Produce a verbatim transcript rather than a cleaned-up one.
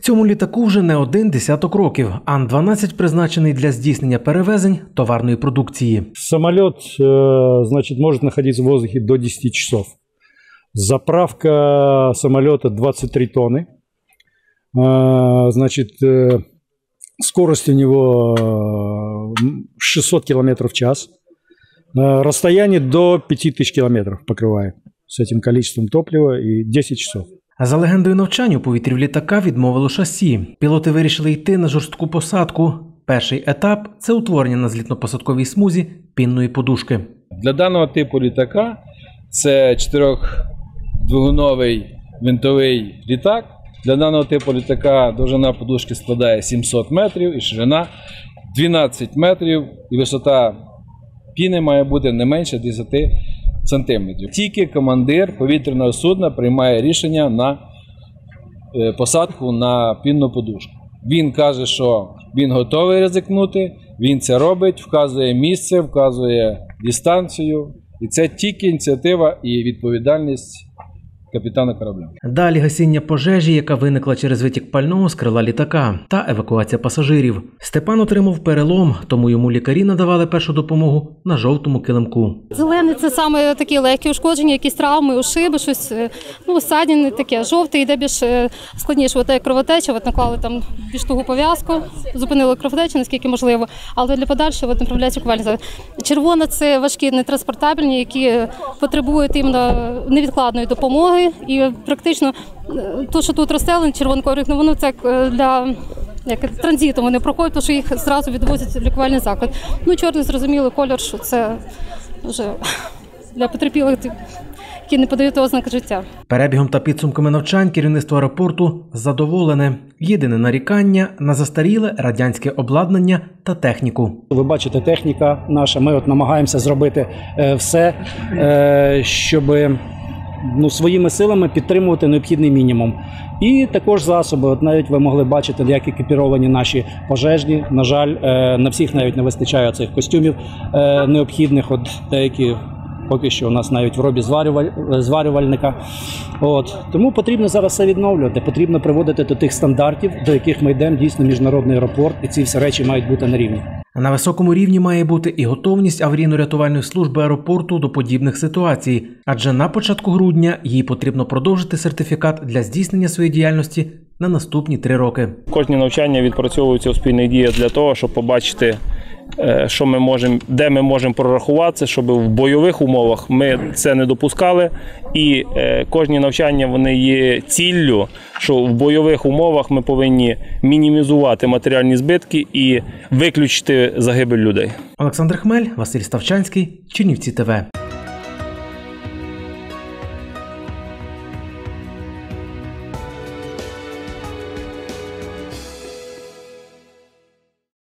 Цьому літаку вже не один десяток років. Ан дванадцять призначений для здійснення перевезень товарної продукції. Самолет, значит, может находиться в воздухе до десяти часов. Заправка самолета двадцать три тонны. Значит, скорость у него шестьсот километров в час. Расстояние до пяти тысяч километров покрывает с этим количеством топлива и десять часов. За легендою навчань у повітрі літака відмовило шасі. Пілоти вирішили йти на жорстку посадку. Перший етап – це утворення на злітно-посадковій смузі пінної подушки. Для даного типу літака це чотирьохдвигуновий винтовий літак. Для даного типу літака довжина подушки складає сімсот метрів і ширина дванадцять метрів. І висота піни має бути не менше десяти сантиметрів. Тільки командир повітряного судна приймає рішення на посадку на пінну подушку. Він каже, що він готовий ризикнути, він це робить, вказує місце, вказує дистанцію. І це тільки ініціатива і відповідальність капітана корабля. Далі гасіння пожежі, яка виникла через витік пального з крила літака, та евакуація пасажирів. Степан отримав перелом, тому йому лікарі надавали першу допомогу на жовтому килимку. Зелений – це саме такі легкі ушкодження, якісь травми, ушиби, щось, ну, ссадини таке. Жовтий йде більш складніше, от як кровотеча, от наклали там більш тугу пов'язку, зупинили кровотечу, наскільки можливо, але для подальшого направляють лікувальні. Червона – це важкі нетранспортабельні, які потребують іменно невідкладної допомоги. І практично те, що тут розстелені, червонокольорих, ну воно це для як, транзиту вони проходять, тому що їх одразу відвозять в лікувальний заклад. Ну, чорний зрозумілий колір, що це вже для потерпілих, які не подають ознаки життя. Перебігом та підсумками навчань керівництво аеропорту задоволене. Єдине нарікання на застаріле радянське обладнання та техніку. Ви бачите, техніка наша, ми от намагаємося зробити все, щоб ну, своїми силами підтримувати необхідний мінімум. І також засоби, от навіть ви могли бачити, як екіпіровані наші пожежні. На жаль, на всіх навіть не вистачає цих костюмів необхідних, от деякі поки що у нас навіть в робі зварювальника. От. Тому потрібно зараз все відновлювати, потрібно приводити до тих стандартів, до яких ми йдемо, дійсно міжнародний аеропорт, і ці всі речі мають бути на рівні. На високому рівні має бути і готовність аварійно-рятувальної служби аеропорту до подібних ситуацій, адже на початку грудня їй потрібно продовжити сертифікат для здійснення своєї діяльності на наступні три роки. Кожні навчання відпрацьовуються у спільних діях для того, щоб побачити, що ми можемо, де ми можемо прорахуватися, щоб в бойових умовах ми це не допускали. І кожні навчання вони є ціллю, що в бойових умовах ми повинні мінімізувати матеріальні збитки і виключити загибель людей. Олександр Хмель, Василь Ставчанський, Чернівці ТВ.